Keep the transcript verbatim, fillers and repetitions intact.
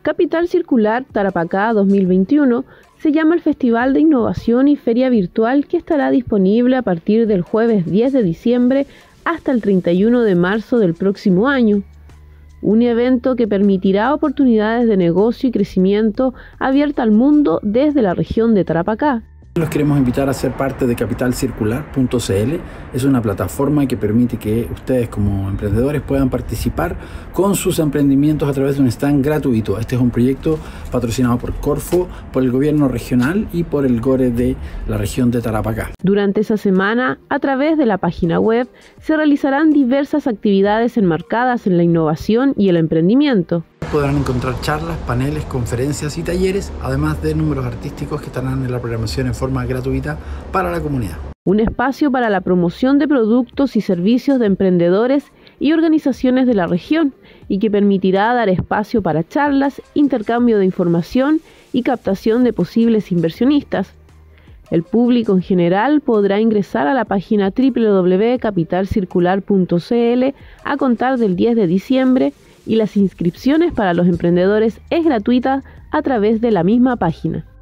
Capital Circular Tarapacá dos mil veintiuno se llama el Festival de Innovación y Feria Virtual que estará disponible a partir del jueves diez de diciembre hasta el treinta y uno de marzo del próximo año. Un evento que permitirá oportunidades de negocio y crecimiento abierta al mundo desde la región de Tarapacá. Los queremos invitar a ser parte de capital circular punto c l. Es una plataforma que permite que ustedes como emprendedores puedan participar con sus emprendimientos a través de un stand gratuito. Este es un proyecto patrocinado por Corfo, por el gobierno regional y por el GORE de la región de Tarapacá. Durante esa semana, a través de la página web, se realizarán diversas actividades enmarcadas en la innovación y el emprendimiento. Podrán encontrar charlas, paneles, conferencias y talleres, además de números artísticos que estarán en la programación en forma gratuita para la comunidad. Un espacio para la promoción de productos y servicios de emprendedores y organizaciones de la región y que permitirá dar espacio para charlas, intercambio de información y captación de posibles inversionistas. El público en general podrá ingresar a la página doble u doble u doble u punto capital circular punto c l a contar del diez de diciembre y las inscripciones para los emprendedores es gratuita a través de la misma página.